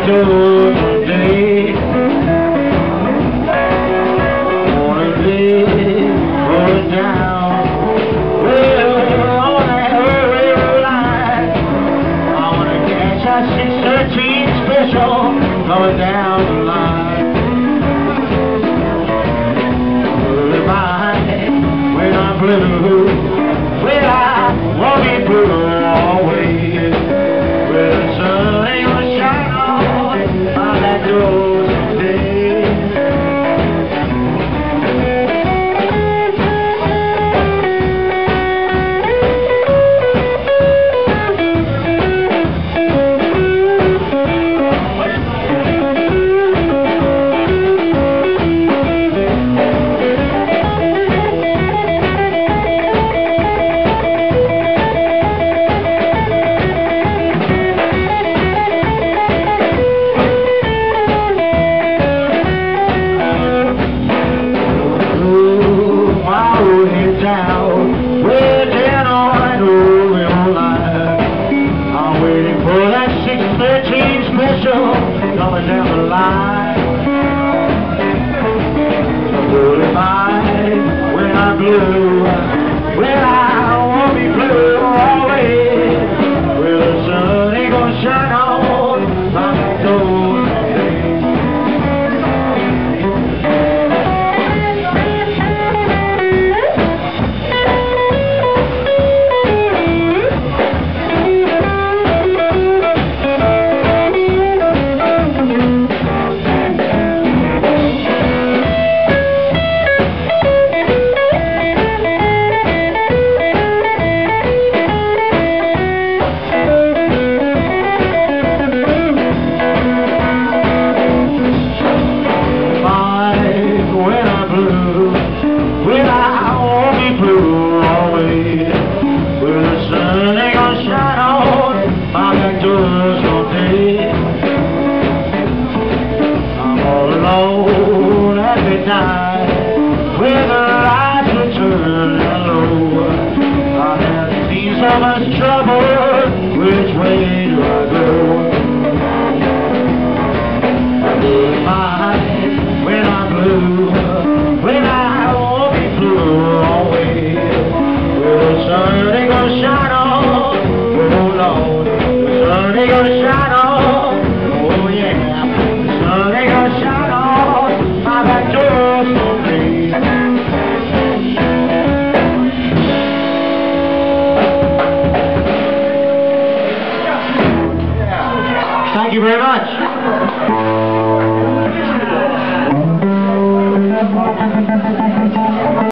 door today. Wanna live going down, well, on that early line. I wanna catch a 613 special going down the line. Early mind when I'm blue, well, I won't be blue always. Well, the sun ain't gonna shine on that door today. Down, way down on that old line. I'm waiting for that 613 special coming down the line. Will it mind when I'm blue? Well, I won't be blue always. Well, the sun ain't gonna shine on my door. Where the lights will turn low, I have seen so much trouble. Which way do I go? I will find when I'm blue, when I won't be blue always. Well, the sun ain't gonna shine on, oh Lord, the sun ain't gonna shine on, oh yeah, the sun ain't gonna shine on my back door. Thank you very much.